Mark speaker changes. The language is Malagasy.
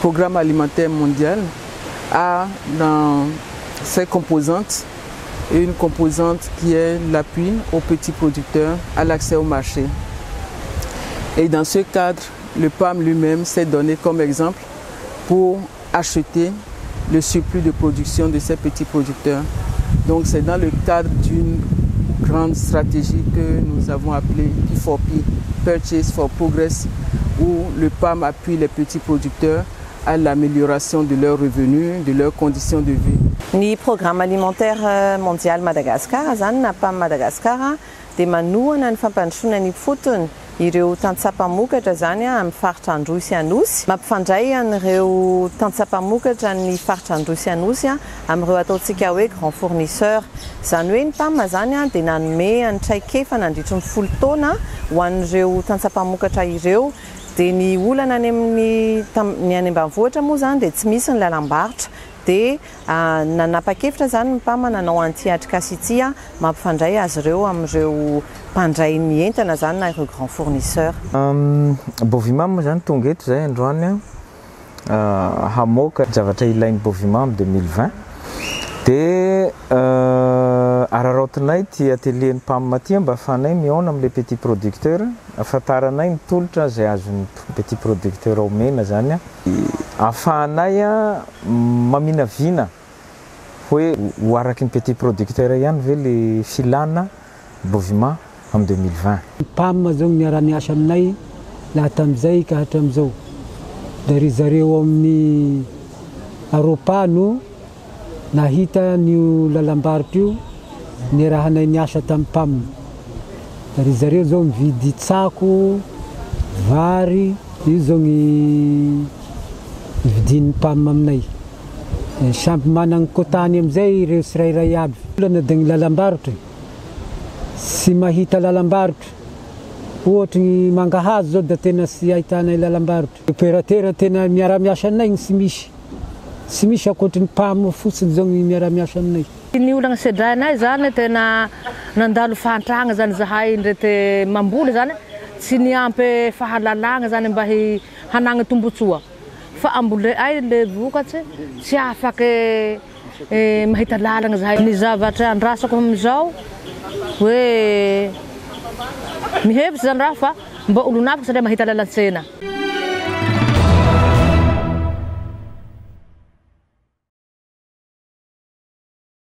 Speaker 1: Programme alimentaire mondial a dans ses composantes une composante qui est l'appui aux petits producteurs à l'accès au marché. Et dans ce cadre, le PAM lui-même s'est donné comme exemple pour acheter le surplus de production de ces petits producteurs. Donc c'est dans le cadre d'une grande stratégie que nous avons appelée P4P, Purchase for Progress, où le PAM appuie les petits producteurs à l'amélioration de leurs revenus, de leurs conditions de vie.
Speaker 2: Le programme alimentaire mondial Madagascar, na PAM Madagascar, de manoana ny fampandrosoana ny fotony ireo tantsapamokatra zany amin'ny faritra Androsy Anosy, mampifandray an'ireo tantsapamokatra ny faritra Androsy Anosy amin'ireo ataontsika hoe grand fournisseur. Zany hoe ny PAM zany dia nanome antraikefa nandritry ny 10 taona ho an'ireo tantsapamokatra ireo. Dia ny olana any any ambanivohitra moa zany dia tsy misy ny lalam-barotra. Dia nanapa-kevitra zany ny PAM nanao anti-atrika sy ity mampifandray azy ireo amin'ireo mpandray ny entana zany na ireo grand fournisseur.
Speaker 3: Bovimam zany tonga eto zay androany hamoaka zavatra ilainy Bovimam 2020. Dia araraotinay ty atelier-ny PAM aty mba ahafahanay mihaona amin'ilay petit producteur, ahafantaranay ny tolotra zay azon'ny petit producteur omena zany ahafahanay maminavina hoe ho araky ny petit producteur ihany ve le filana Bovimam amin'ny 2020.
Speaker 4: PAM zao niara-niasa aminay laha tam'izay ka hatram'izao. Dari zareo amin'ny Aropa no nahita ny lalam-barotra io niarahanay niasa tamin'ny PAM. Dari zareo zao mividy tsako, vary, io zao ny vidin'ny PAM aminay. Samby manana kotany amizay ireo tsirairay aby. Olana dia ny lalam-barotra sy mahita lalam-barotra. Ohatra ny mangahazo zao dia tena sy ahitanay lalam-barotra. Opérateur tena miara-miasa aminay ny tsy misy akoatry ny PAM fotsiny zao ny miara-miasa aminay.
Speaker 5: Ny olana sedrainay zany tena nandalo fahantragna zany zahay ndrety mamboly zany tsy niampy fahalalagna zany mba hanagna tombotsoa. Fa ambole ay le vokatsy tsy afaky mahita lalagna zahay. Ny zavatra andrasako amin'izao hoe mihevitsy zany raha fa mba olo nafika satria mahita lalan-tsena.